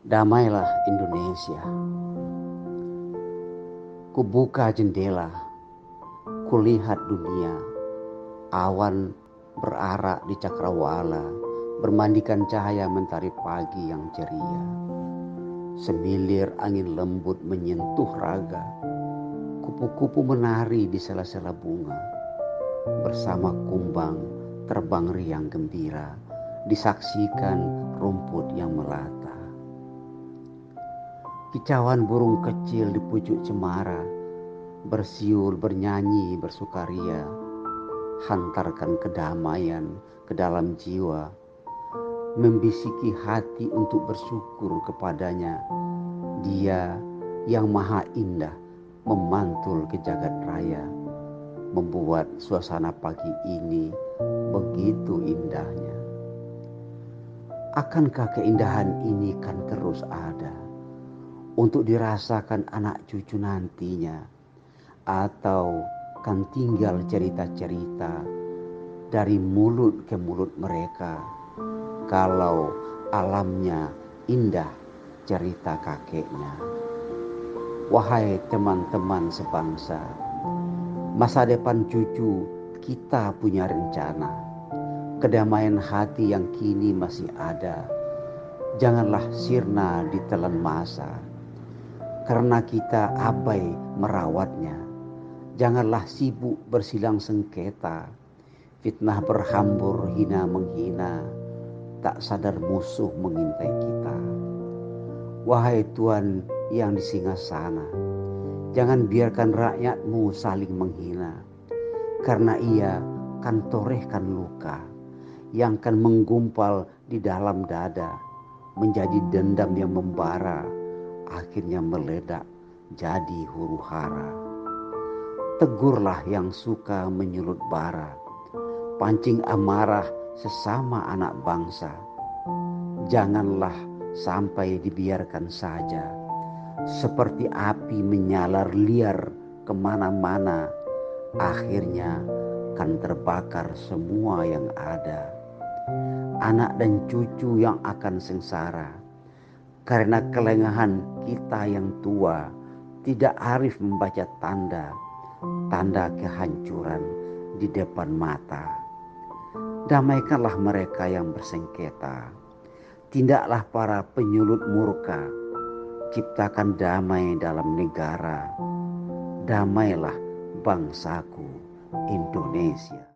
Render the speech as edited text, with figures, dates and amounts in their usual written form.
Damailah Indonesia. Kubuka jendela, kulihat dunia, awan berarak di cakrawala, bermandikan cahaya mentari pagi yang ceria. Semilir angin lembut menyentuh raga, kupu-kupu menari di sela-sela bunga. Bersama kumbang terbang riang gembira, disaksikan rumput yang melata. Kicauan burung kecil di pucuk cemara, bersiul, bernyanyi, bersukaria. Hantarkan kedamaian ke dalam jiwa, membisiki hati untuk bersyukur kepadanya. Dia yang maha indah memantul ke jagat raya, membuat suasana pagi ini begitu indahnya. Akankah keindahan ini kan terus ada untuk dirasakan anak cucu nantinya, atau kan tinggal cerita-cerita dari mulut ke mulut mereka, kalau alamnya indah cerita kakeknya. Wahai teman-teman sebangsa, masa depan cucu kita punya rencana. Kedamaian hati yang kini masih ada, janganlah sirna ditelan masa. Karena kita abai merawatnya, janganlah sibuk bersilang sengketa. Fitnah berhambur, hina menghina, tak sadar musuh mengintai kita. Wahai Tuhan yang di singgasana, jangan biarkan rakyatmu saling menghina. Karena ia kan torehkan luka yang kan menggumpal di dalam dada, menjadi dendam yang membara, akhirnya meledak jadi huru hara. Tegurlah yang suka menyulut bara, pancing amarah sesama anak bangsa. Janganlah sampai dibiarkan saja, seperti api menyalar liar kemana-mana, akhirnya kan terbakar semua yang ada. Anak dan cucu yang akan sengsara karena kelengahan kita yang tua, tidak arif membaca tanda kehancuran di depan mata. Damaikanlah mereka yang bersengketa, tindaklah para penyulut murka, ciptakan damai dalam negara. Damailah bangsaku Indonesia.